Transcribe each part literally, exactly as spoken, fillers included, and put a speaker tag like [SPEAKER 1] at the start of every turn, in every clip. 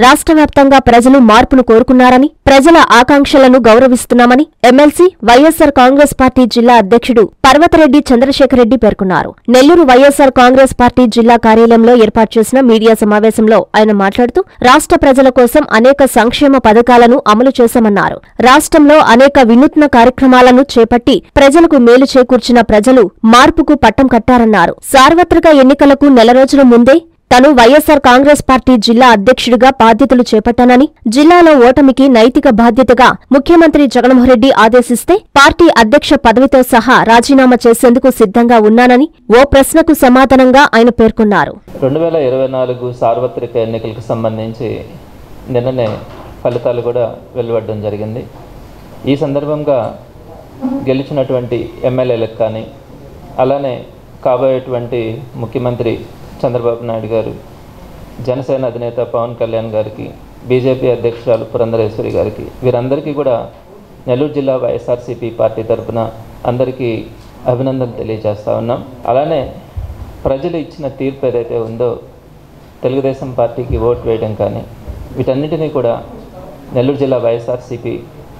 [SPEAKER 1] రాష్ట్ర వ్యాప్తంగా ప్రజలు మార్పును కోరుకున్నారని, ప్రజల ఆకాంక్షలను గౌరవిస్తున్నామని ఎమ్మెల్సీ వైఎస్సార్ కాంగ్రెస్ పార్టీ జిల్లా అధ్యక్షుడు పర్వతరెడ్డి చంద్రశేఖరరెడ్డి పేర్కొన్నారు. నెల్లూరు వైఎస్సార్ కాంగ్రెస్ పార్టీ జిల్లా కార్యాలయంలో ఏర్పాటు చేసిన మీడియా సమావేశంలో ఆయన మాట్లాడుతూ రాష్ట్ర ప్రజల కోసం అనేక సంక్షేమ పథకాలను అమలు చేశామన్నారు. రాష్ట్రంలో అనేక వినూత్న కార్యక్రమాలను చేపట్టి ప్రజలకు మేలు చేకూర్చిన ప్రజలు మార్పుకు పట్టం కట్టారన్నారు. సార్వత్రిక ఎన్నికలకు నెల రోజుల ముందే తాను వైఎస్సార్ కాంగ్రెస్ పార్టీ జిల్లా అధ్యక్షుడిగా బాధ్యతలు చేపట్టానని, జిల్లాలో ఓటమికి నైతిక బాధ్యతగా ముఖ్యమంత్రి జగన్మోహన్రెడ్డి ఆదేశిస్తే పార్టీ అధ్యక్ష పదవితో సహా రాజీనామా చేసేందుకు సిద్ధంగా ఉన్నానని ఓ ప్రశ్నకు సమాధానంగా ఆయన పేర్కొన్నారు.
[SPEAKER 2] రెండు వేల ఇరవై నాలుగు సార్వత్రిక ఎన్నికలకు సంబంధించి నిన్ననే ఫలితాలు కూడా వెలువడడం జరిగింది. ఈ సందర్భంగా గెలిచినటువంటి ఎమ్మెల్యేలకు కానీ, అలానే కాబోయేటువంటి ముఖ్యమంత్రి చంద్రబాబు నాయుడు గారు, జనసేన అధినేత పవన్ కళ్యాణ్ గారికి, బీజేపీ అధ్యక్షురాలు పురంధరేశ్వరి గారికి, వీరందరికీ కూడా నెల్లూరు జిల్లా వైఎస్ఆర్సీపీ పార్టీ తరఫున అందరికీ అభినందనలు తెలియజేస్తూ ఉన్నాం. అలానే ప్రజలు ఇచ్చిన తీర్పు ఏదైతే ఉందో తెలుగుదేశం పార్టీకి ఓటు వేయడం కానీ, వీటన్నిటినీ కూడా నెల్లూరు జిల్లా వైఎస్ఆర్సీపీ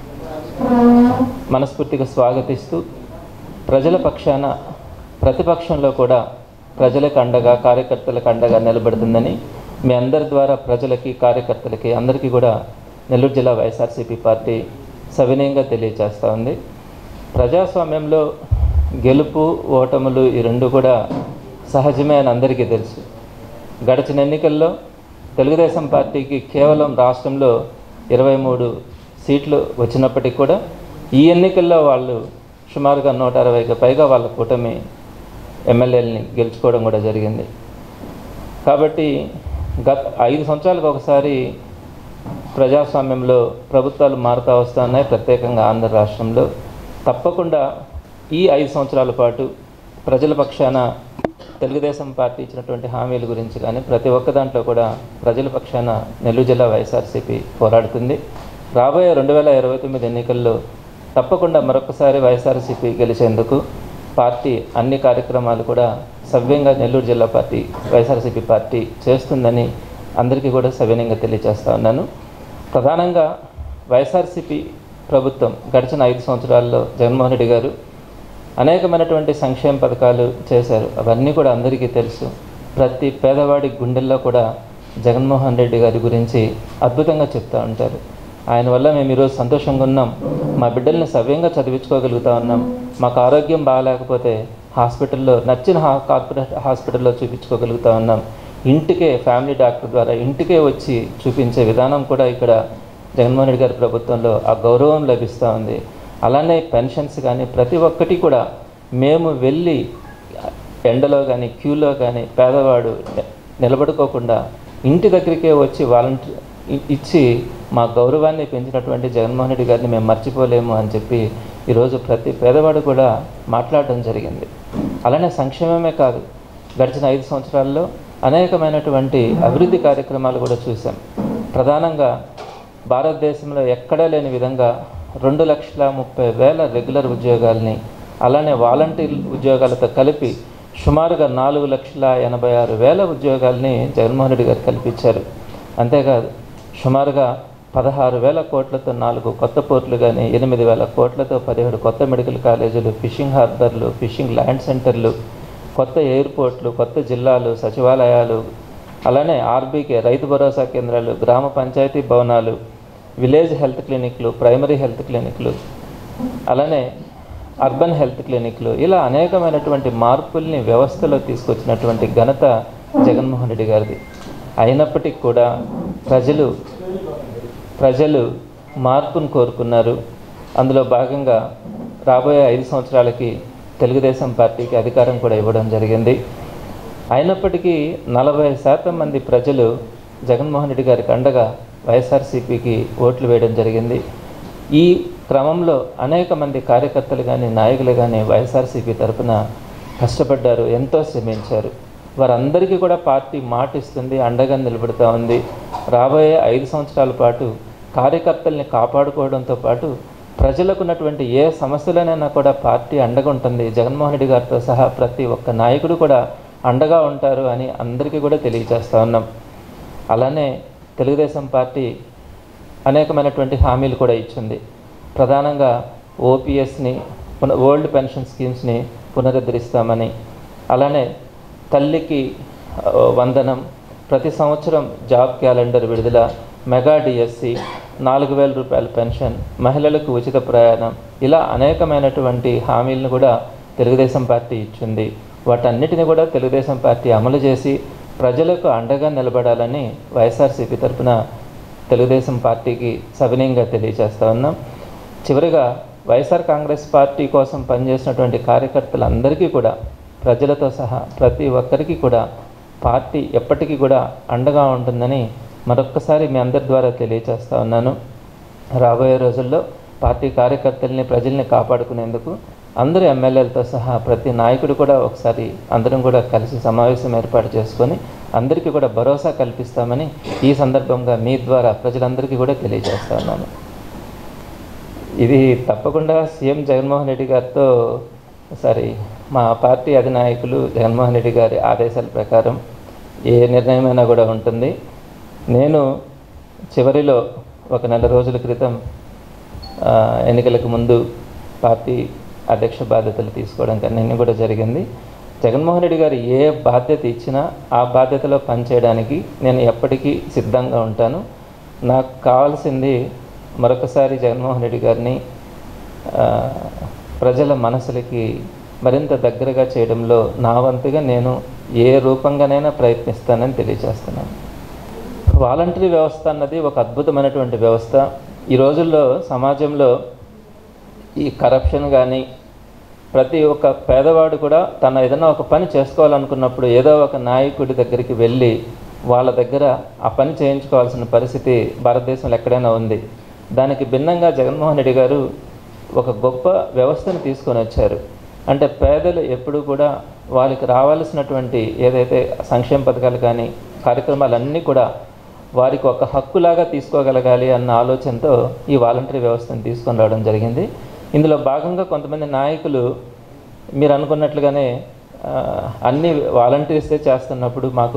[SPEAKER 2] మనస్ఫూర్తిగా స్వాగతిస్తూ ప్రజల పక్షాన ప్రతిపక్షంలో కూడా ప్రజలకు అండగా, కార్యకర్తలకు అండగా నిలబడుతుందని మీ అందరి ద్వారా ప్రజలకి, కార్యకర్తలకి అందరికీ కూడా నెల్లూరు జిల్లా వైఎస్ఆర్సీపీ పార్టీ సవినయంగా తెలియజేస్తూ ఉంది. ప్రజాస్వామ్యంలో గెలుపు, ఓటములు ఈ రెండు కూడా సహజమే అని అందరికీ తెలుసు. గడిచిన ఎన్నికల్లో తెలుగుదేశం పార్టీకి కేవలం రాష్ట్రంలో ఇరవై మూడు సీట్లు వచ్చినప్పటికీ కూడా ఈ ఎన్నికల్లో వాళ్ళు సుమారుగా నూట అరవైకి పైగా వాళ్ళ కూటమి ఎమ్మెల్యేలని గెలుచుకోవడం కూడా జరిగింది. కాబట్టి గత ఐదు సంవత్సరాలకు ఒకసారి ప్రజాస్వామ్యంలో ప్రభుత్వాలు మారుతూ వస్తున్నాయి. ప్రత్యేకంగా ఆంధ్ర రాష్ట్రంలో తప్పకుండా ఈ ఐదు సంవత్సరాల పాటు ప్రజల పక్షాన తెలుగుదేశం పార్టీ ఇచ్చినటువంటి హామీల గురించి కానీ ప్రతి ఒక్క దాంట్లో కూడా ప్రజల పక్షాన నెల్లూరు జిల్లా వైఎస్ఆర్సీపీ పోరాడుతుంది. రాబోయే రెండు వేల ఇరవై తొమ్మిది ఎన్నికల్లో తప్పకుండా మరొకసారి వైఎస్ఆర్సీపీ గెలిచేందుకు పార్టీ అన్ని కార్యక్రమాలు కూడా సవ్యంగా నెల్లూరు జిల్లా పార్టీ వైఎస్ఆర్సీపీ పార్టీ చేస్తుందని అందరికీ కూడా సవినయంగా తెలియజేస్తా ఉన్నాను. ప్రధానంగా వైఎస్ఆర్సీపీ ప్రభుత్వం గడిచిన ఐదు సంవత్సరాల్లో జగన్మోహన్ రెడ్డి గారు అనేకమైనటువంటి సంక్షేమ పథకాలు చేశారు. అవన్నీ కూడా అందరికీ తెలుసు. ప్రతి పేదవాడి గుండెల్లో కూడా జగన్మోహన్ రెడ్డి గారి గురించి అద్భుతంగా చెప్తూ ఉంటారు. ఆయన వల్ల మేము ఈరోజు సంతోషంగా ఉన్నాం, మా బిడ్డల్ని సవ్యంగా చదివించుకోగలుగుతూ ఉన్నాం, మాకు ఆరోగ్యం బాగాలేకపోతే హాస్పిటల్లో నచ్చిన కార్పొరేట్ హాస్పిటల్లో చూపించుకోగలుగుతూ ఉన్నాం, ఇంటికే ఫ్యామిలీ డాక్టర్ ద్వారా ఇంటికే వచ్చి చూపించే విధానం కూడా ఇక్కడ జగన్మోహన్ రెడ్డి గారి ప్రభుత్వంలో ఆ గౌరవం లభిస్తూ ఉంది. అలానే పెన్షన్స్ కానీ ప్రతి ఒక్కటి కూడా మేము వెళ్ళి ఎండలో కానీ క్యూలో కానీ పేదవాడు నిలబడుకోకుండా ఇంటి దగ్గరికే వచ్చి వాలంటీర్ ఇచ్చి మా గౌరవాన్ని పెంచినటువంటి జగన్మోహన్ రెడ్డి గారిని మేము మర్చిపోలేము అని చెప్పి ఈరోజు ప్రతి పేదవాడు కూడా మాట్లాడడం జరిగింది. అలానే సంక్షేమమే కాదు, గడిచిన ఐదు సంవత్సరాల్లో అనేకమైనటువంటి అభివృద్ధి కార్యక్రమాలు కూడా చూసాం. ప్రధానంగా భారతదేశంలో ఎక్కడా లేని విధంగా రెండు లక్షల ముప్పై వేల రెగ్యులర్ ఉద్యోగాల్ని, అలానే వాలంటీర్ ఉద్యోగాలతో కలిపి సుమారుగా నాలుగు లక్షల ఎనభై ఆరు వేల ఉద్యోగాల్ని జగన్మోహన్ రెడ్డి గారు కల్పించారు. అంతేకాదు సుమారుగా పదహారు వేల కోట్లతో నాలుగు కొత్త పోర్టులు కానీ, ఎనిమిది వేల కోట్లతో పదిహేడు కొత్త మెడికల్ కాలేజీలు, ఫిషింగ్ హార్బర్లు, ఫిషింగ్ ల్యాండ్ సెంటర్లు, కొత్త ఎయిర్పోర్ట్లు, కొత్త జిల్లాలు, సచివాలయాలు, అలానే ఆర్బీకే రైతు భరోసా కేంద్రాలు, గ్రామ పంచాయతీ భవనాలు, విలేజ్ హెల్త్ క్లినిక్లు, ప్రైమరీ హెల్త్ క్లినిక్లు, అలానే అర్బన్ హెల్త్ క్లినిక్లు, ఇలా అనేకమైనటువంటి మార్పుల్ని వ్యవస్థలో తీసుకొచ్చినటువంటి ఘనత జగన్మోహన్ రెడ్డి గారిది. అయినప్పటికీ కూడా ప్రజలు ప్రజలు మార్పును కోరుకున్నారు. అందులో భాగంగా రాబోయే ఐదు సంవత్సరాలకి తెలుగుదేశం పార్టీకి అధికారం కూడా ఇవ్వడం జరిగింది. అయినప్పటికీ నలభై శాతం మంది ప్రజలు జగన్మోహన్ రెడ్డి గారికి అండగా వైఎస్ఆర్సీపీకి ఓట్లు వేయడం జరిగింది. ఈ క్రమంలో అనేక మంది కార్యకర్తలు కానీ, నాయకులు కానీ వైఎస్ఆర్సీపీ తరఫున కష్టపడ్డారు, ఎంతో శ్రమించారు. వారందరికీ కూడా పార్టీ మాటిస్తుంది, అండగా నిలబడుతూ ఉంది. రాబోయే ఐదు సంవత్సరాల పాటు కార్యకర్తల్ని కాపాడుకోవడంతో పాటు ప్రజలకు ఉన్నటువంటి ఏ సమస్యలనైనా కూడా పార్టీ అండగా ఉంటుంది. జగన్మోహన్ రెడ్డి గారితో సహా ప్రతి ఒక్క నాయకుడు కూడా అండగా ఉంటారు అని అందరికీ కూడా తెలియజేస్తూ ఉన్నాం. అలానే తెలుగుదేశం పార్టీ అనేకమైనటువంటి హామీలు కూడా ఇచ్చింది. ప్రధానంగా ఓపీఎస్ని పున ఓల్డ్ పెన్షన్ స్కీమ్స్ని పునరుద్ధరిస్తామని, అలానే తల్లికి వందనం, ప్రతి సంవత్సరం జాబ్ క్యాలెండర్ విడుదల, మెగా డిఎస్సి, నాలుగు వేల రూపాయల పెన్షన్, మహిళలకు ఉచిత ప్రయాణం, ఇలా అనేకమైనటువంటి హామీలను కూడా తెలుగుదేశం పార్టీ ఇచ్చింది. వాటన్నిటిని కూడా తెలుగుదేశం పార్టీ అమలు చేసి ప్రజలకు అండగా నిలబడాలని వైఎస్ఆర్సీపీ తరఫున తెలుగుదేశం పార్టీకి సవినయంగా తెలియజేస్తా ఉన్నాం. చివరిగా వైఎస్ఆర్ కాంగ్రెస్ పార్టీ కోసం పనిచేసినటువంటి కార్యకర్తలందరికీ కూడా, ప్రజలతో సహా ప్రతి ఒక్కరికి కూడా పార్టీ ఎప్పటికీ కూడా అండగా ఉంటుందని మరొక్కసారి మీ అందరి ద్వారా తెలియజేస్తా ఉన్నాను. రాబోయే రోజుల్లో పార్టీ కార్యకర్తల్ని, ప్రజల్ని కాపాడుకునేందుకు అందరూ ఎమ్మెల్యేలతో సహా ప్రతి నాయకుడు కూడా ఒకసారి అందరం కూడా కలిసి సమావేశం ఏర్పాటు చేసుకొని అందరికీ కూడా భరోసా కల్పిస్తామని ఈ సందర్భంగా మీ ద్వారా ప్రజలందరికీ కూడా తెలియజేస్తా ఉన్నాను. ఇది తప్పకుండా సీఎం జగన్మోహన్ రెడ్డి గారితో సారీ మా పార్టీ అధినాయకులు జగన్మోహన్ రెడ్డి గారి ఆదేశాల ప్రకారం ఏ నిర్ణయమైనా కూడా ఉంటుంది. నేను చివరిలో ఒక నెల రోజుల క్రితం ఎన్నికలకు ముందు పార్టీ అధ్యక్ష బాధ్యతలు తీసుకోవడం కన్నా కూడా జరిగింది. జగన్మోహన్ రెడ్డి గారు ఏ బాధ్యత ఇచ్చినా ఆ బాధ్యతలో పనిచేయడానికి నేను ఎప్పటికీ సిద్ధంగా ఉంటాను. నాకు కావాల్సింది మరొకసారి జగన్మోహన్ రెడ్డి గారిని ప్రజల మనసులకి మరింత దగ్గరగా చేయడంలో నా వంతుగా నేను ఏ రూపంగానైనా ప్రయత్నిస్తానని తెలియజేస్తున్నాను. వాలంటరీ వ్యవస్థ అన్నది ఒక అద్భుతమైనటువంటి వ్యవస్థ. ఈ రోజుల్లో సమాజంలో ఈ కరప్షన్ కానీ, ప్రతి ఒక్క పేదవాడు కూడా తన ఏదైనా ఒక పని చేసుకోవాలనుకున్నప్పుడు ఏదో ఒక నాయకుడి దగ్గరికి వెళ్ళి వాళ్ళ దగ్గర ఆ పని చేయించుకోవాల్సిన పరిస్థితి భారతదేశంలో ఎక్కడైనా ఉంది. దానికి భిన్నంగా జగన్మోహన్ రెడ్డి గారు ఒక గొప్ప వ్యవస్థను తీసుకొని వచ్చారు. అంటే పేదలు ఎప్పుడు కూడా వాళ్ళకి రావాల్సినటువంటి ఏదైతే సంక్షేమ పథకాలు కానీ కార్యక్రమాలన్నీ కూడా వారికి ఒక హక్కులాగా తీసుకోగలగాలి అన్న ఆలోచనతో ఈ వాలంటరీ వ్యవస్థను తీసుకొని రావడం జరిగింది. ఇందులో భాగంగా కొంతమంది నాయకులు మీరు అనుకున్నట్లుగానే అన్ని వాలంటీర్సే చేస్తున్నప్పుడు మాకు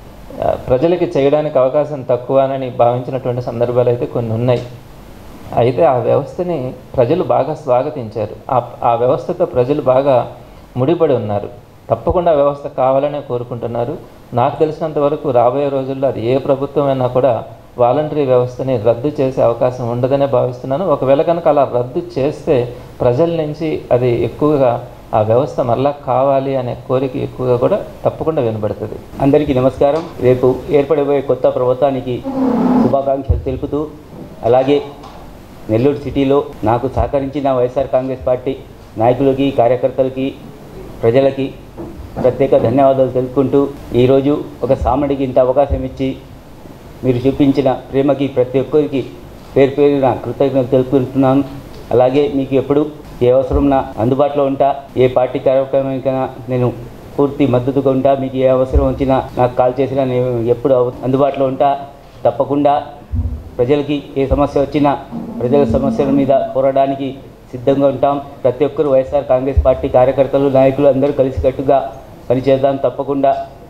[SPEAKER 2] ప్రజలకి చేయడానికి అవకాశం తక్కువనని భావించినటువంటి సందర్భాలు అయితే కొన్ని ఉన్నాయి. అయితే ఆ వ్యవస్థని ప్రజలు బాగా స్వాగతించారు. ఆ ఆ వ్యవస్థతో ప్రజలు బాగా ముడిపడి ఉన్నారు. తప్పకుండా వ్యవస్థ కావాలనే కోరుకుంటున్నారు. నాకు తెలిసినంత వరకు రాబోయే రోజుల్లో అది ఏ ప్రభుత్వమైనా కూడా వాలంటరీ వ్యవస్థని రద్దు చేసే అవకాశం ఉండదనే భావిస్తున్నాను. ఒకవేళ కనుక అలా రద్దు చేస్తే ప్రజల నుంచి అది ఎక్కువగా ఆ వ్యవస్థ మళ్ళా కావాలి అనే కోరిక ఎక్కువగా కూడా తప్పకుండా వినబడుతుంది.
[SPEAKER 3] అందరికీ నమస్కారం. రేపు ఏర్పడబోయే కొత్త ప్రభుత్వానికి శుభాకాంక్షలు తెలుపుతూ, అలాగే నెల్లూరు సిటీలో నాకు సహకరించిన వైఎస్ఆర్ కాంగ్రెస్ పార్టీ నాయకులకి, కార్యకర్తలకి, ప్రజలకి ప్రత్యేక ధన్యవాదాలు తెలుపుకుంటూ, ఈరోజు ఒక సామాన్యుడికి ఇంత అవకాశం ఇచ్చి మీరు చూపించిన ప్రేమకి ప్రతి ఒక్కరికి పేరు పేరున కృతజ్ఞతలు తెలుపుకుంటున్నాను. అలాగే మీకు ఎప్పుడు ఏ అవసరం నా అందుబాటులో ఉంటా, ఏ పార్టీ కార్యక్రమానికైనా నేను పూర్తి మద్దతుగా ఉంటా. మీకు ఏ అవసరం వచ్చినా నాకు కాల్ చేసినా నేను ఎప్పుడు అందుబాటులో ఉంటా. తప్పకుండా ప్రజలకి ఏ సమస్య వచ్చినా ప్రజల సమస్యల మీద పోరాడడానికి సిద్ధంగా ఉంటాం. ప్రతి ఒక్కరు వైఎస్ఆర్ కాంగ్రెస్ పార్టీ కార్యకర్తలు, నాయకులు అందరూ కలిసికట్టుగా పనిచేద్దాం. తప్పకుండా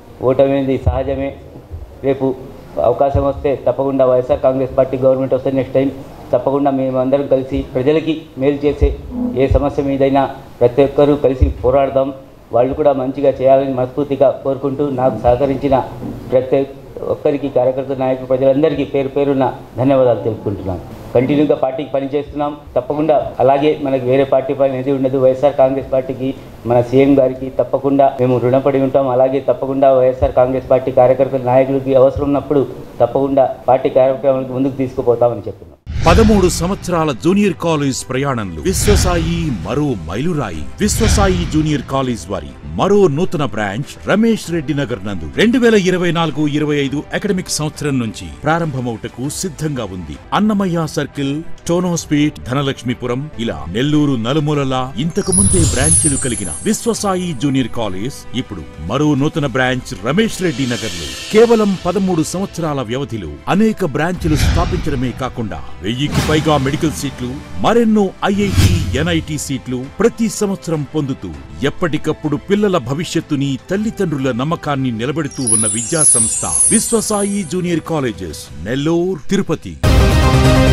[SPEAKER 3] ఓటమి సహజమే. రేపు అవకాశం వస్తే తప్పకుండా వైఎస్ఆర్ కాంగ్రెస్ పార్టీ గవర్నమెంట్ వస్తే నెక్స్ట్ టైం తప్పకుండా మేమందరం కలిసి ప్రజలకి మేలు చేసే ఏ సమస్య మీదైనా ప్రతి ఒక్కరూ కలిసి పోరాడదాం. వాళ్ళు కూడా మంచిగా చేయాలని మనస్ఫూర్తిగా కోరుకుంటూ, నాకు సహకరించిన ప్రతి ఒక్కరికి, కార్యకర్త, నాయకులు, ప్రజలందరికీ పేరు పేరున ధన్యవాదాలు తెలుపుకుంటున్నాను. కంటిన్యూగా పార్టీకి పనిచేస్తున్నాం. తప్పకుండా అలాగే మనకి వేరే పార్టీ పని ఏది ఉండదు. వైఎస్ఆర్ కాంగ్రెస్ పార్టీకి, మన సీఎం గారికి తప్పకుండా మేము రుణపడి ఉంటాం. అలాగే తప్పకుండా వైఎస్ఆర్ కాంగ్రెస్ పార్టీ కార్యకర్తల, నాయకులకి అవసరం ఉన్నప్పుడు తప్పకుండా పార్టీ కార్యక్రమాలకు ముందుకు తీసుకుపోతామని చెప్తున్నాం.
[SPEAKER 4] పదమూడు సంవత్సరాల జూనియర్ కాలేజ్ ప్రయాణంలో విశ్వసాయి మరో మైలురాయి. విశ్వసాయి జూనియర్ కాలేజ్ వారి మరో నూతన బ్రాంచ్ రమేష్ రెడ్డి నగర్ నందు రెండు వేల ఇరవై నాలుగు ఇరవై ఐదు అకాడమిక్ సంవత్సరం నుంచి ప్రారంభమవుటకు సిద్ధంగా ఉంది. అన్నమయ్య సర్కిల్, టోనోస్పీట్, ధనలక్ష్మీపురం ఇలా నెల్లూరు నలుమూలలా ఇంతకు ముందే బ్రాంచీలు కలిగిన విశ్వసాయి జూనియర్ కాలేజ్ ఇప్పుడు మరో నూతన బ్రాంచ్ రమేష్ రెడ్డి నగర్ లో కేవలం పదమూడు సంవత్సరాల వ్యవధిలో అనేక బ్రాంచీలు స్థాపించడమే కాకుండా వెయ్యికి పైగా మెడికల్ సీట్లు, మరెన్నో ఐఐటి, ఎన్ఐటి సీట్లు ప్రతి సంవత్సరం పొందుతూ ఎప్పటికప్పుడు పిల్లల భవిష్యత్తుని, తల్లిదండ్రుల నమ్మకాన్ని నిలబెడుతూ ఉన్న విద్యా సంస్థ విశ్వసాయి జూనియర్ కాలేజెస్, నెల్లూరు, తిరుపతి.